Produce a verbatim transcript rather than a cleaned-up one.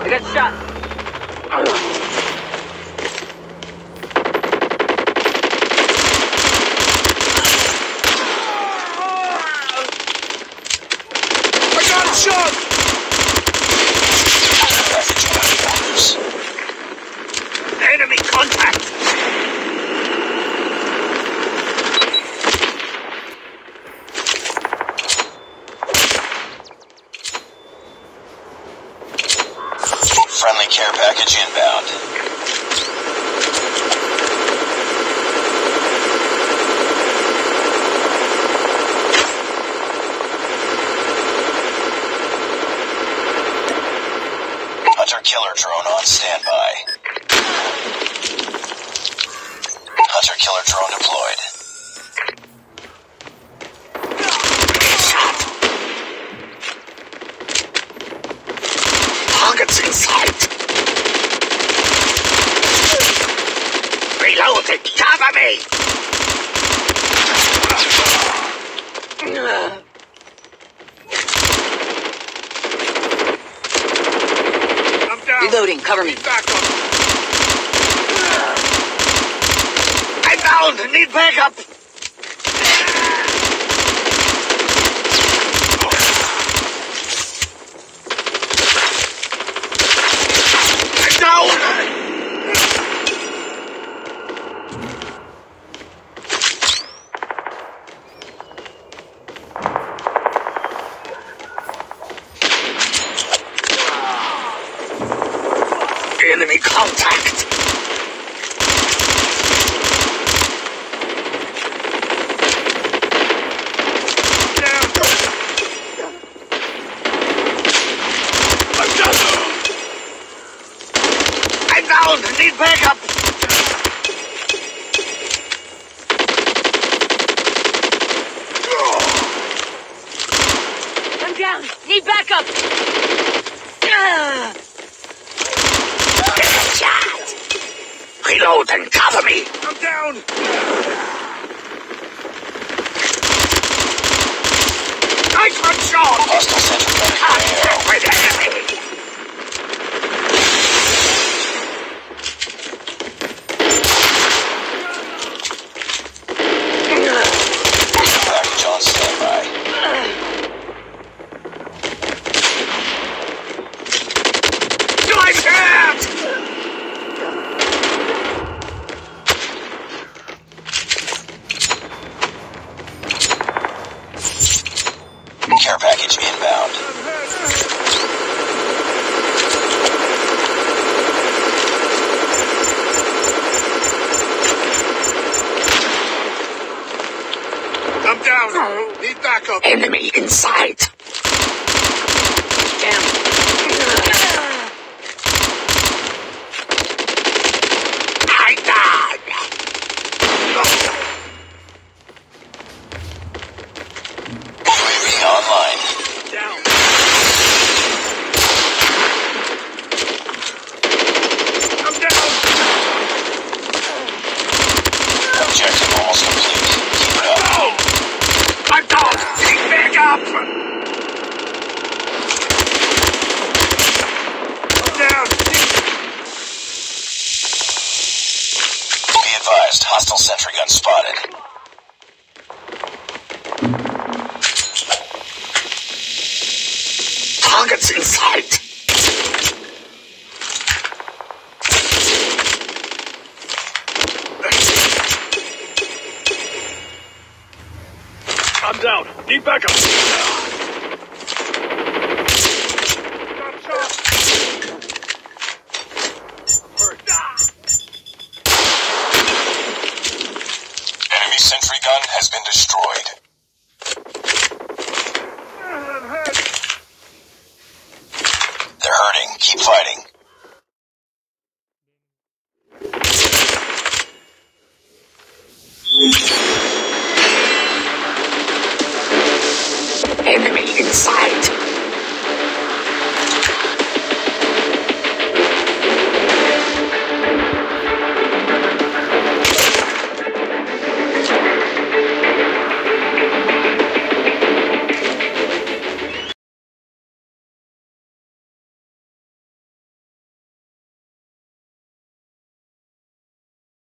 I got shot. I got shot! Enemy contact! Friendly care package inbound. Hunter-killer drone on standby. Hunter-killer drone deployed. Targets in sight! Reloading! Cover me! I'm down! Reloading, cover me. Need backup! I'm down! Need backup! I'm down! Enemy contact! Down. I'm down! I'm down! Need backup! I'm down. Need backup. Ah. Shot! Reload and cover me! I'm down! Nice one shot! Hostile sentry gun in Contact the with enemy! package on standby. I'm hurt! Care package inbound. I'm down! Need backup! Enemy in sight! Damn. I died! U A V online. Down! I'm down! Objective almost complete. Keep it up. I'm down! Take back up! I'm down! Be advised, hostile sentry gun spotted. Targets in sight! I'm down! Need backup! Got shot! Hurt. Enemy sentry gun has been destroyed. I'm hurt! They're hurting. Keep fighting.